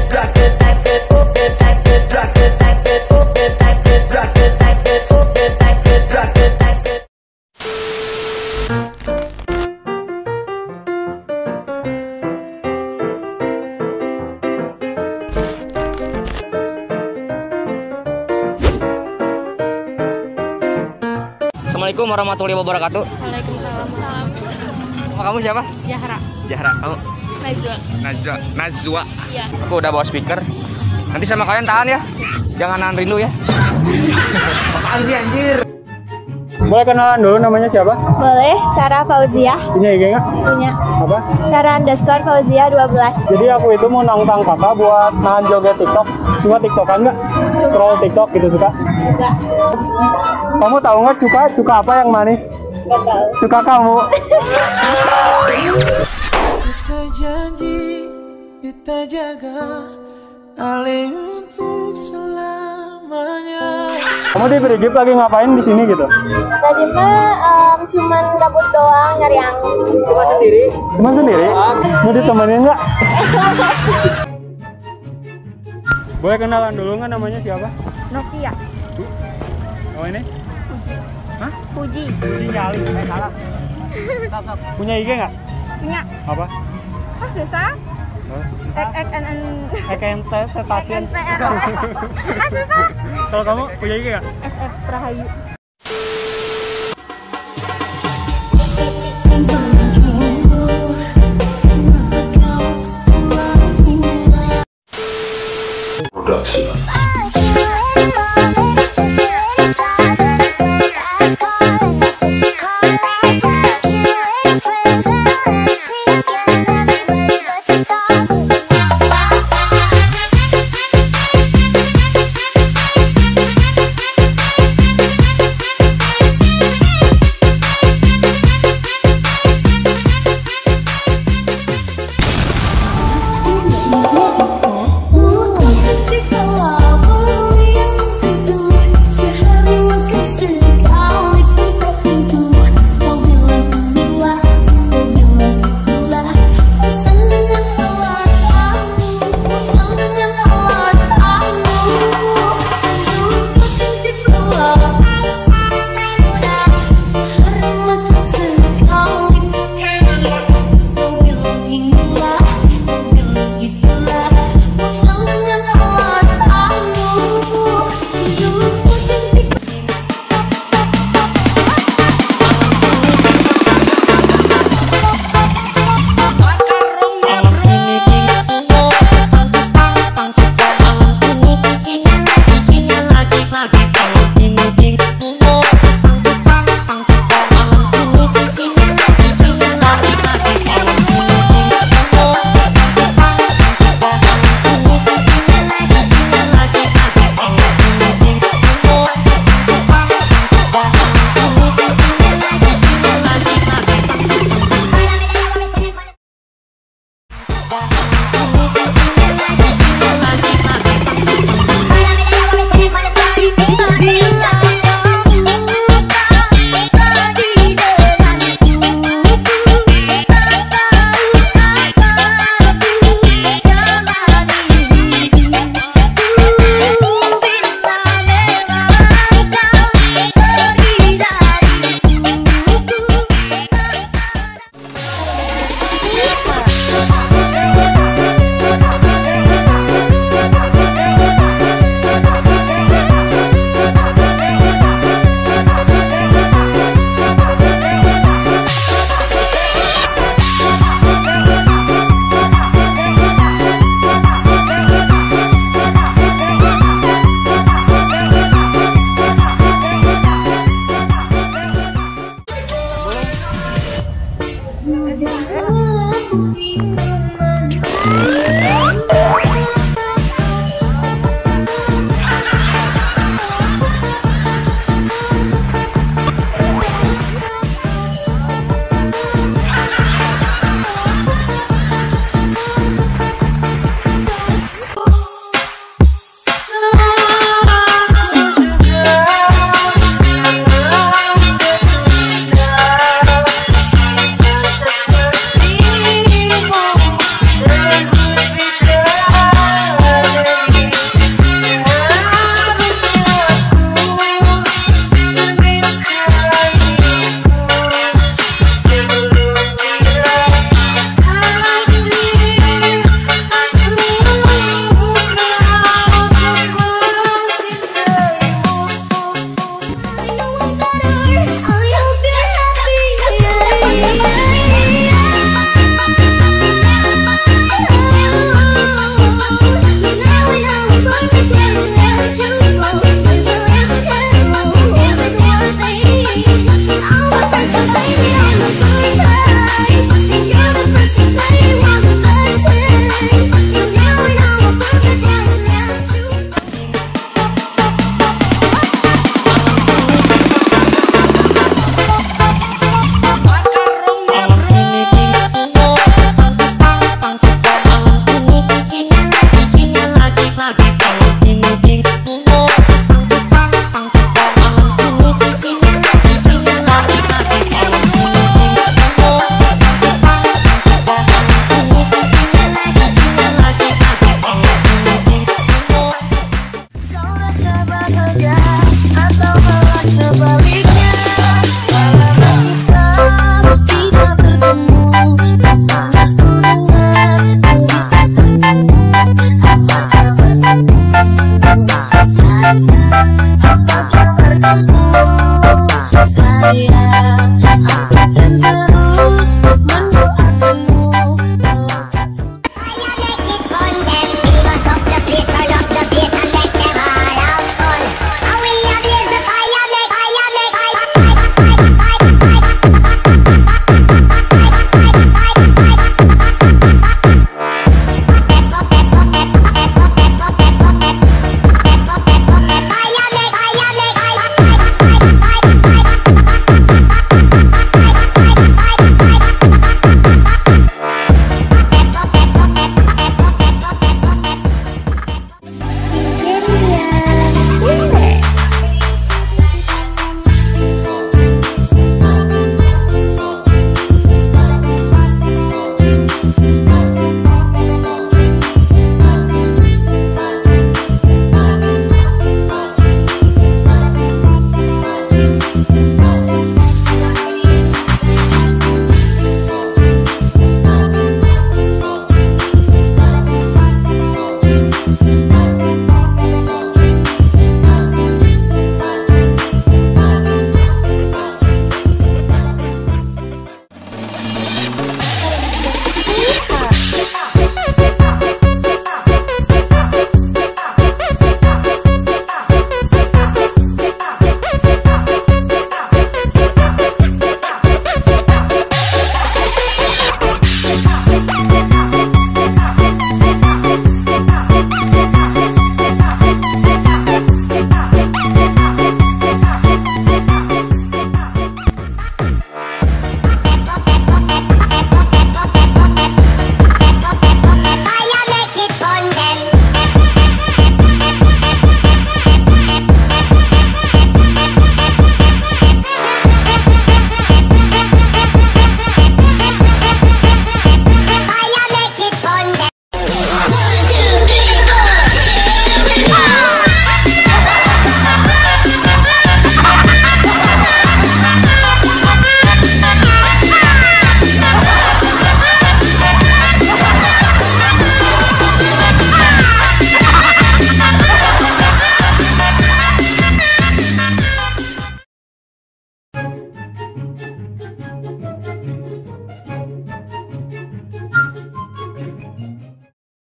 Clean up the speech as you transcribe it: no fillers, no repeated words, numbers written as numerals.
Assalamualaikum warahmatullahi wabarakatuh. Waalaikumsalam. Nama kamu siapa? Jahra. Jahra. Kamu? Najwa. Iya. Aku udah bawa speaker. Nanti sama kalian tahan ya. Jangan nahan rindu ya. Apaan sih anjir? Boleh kenalan dulu, namanya siapa? Boleh, Sarah Fauzia. Punya IG nggak? Punya. Apa? Sarah_Fauzia 12. Jadi aku itu mau nantang kakak buat nahan joget TikTok. Suka TikTokan nggak? Scroll TikTok gitu suka? Enggak. Kamu tahu nggak cuka apa yang manis? Enggak tahu. Cuka kamu. Kita janji, kita jaga alih untuk selamanya. Kamu di Brigip lagi ngapain di sini gitu? Tadi mah cuman gabut doang nyari angin. Cuma sendiri? Cuma sendiri? Mau ditemenin nggak? Boleh kenalan dulu nggak, namanya siapa? Nokia. Oh ini? Hah? Puji. Puji nyali, salah. Punya IG nggak? Punya. Apa? Oh susah. EKNT Cetacean. Susah. Kalau kamu punya IG nggak? SF Prahayu. Production.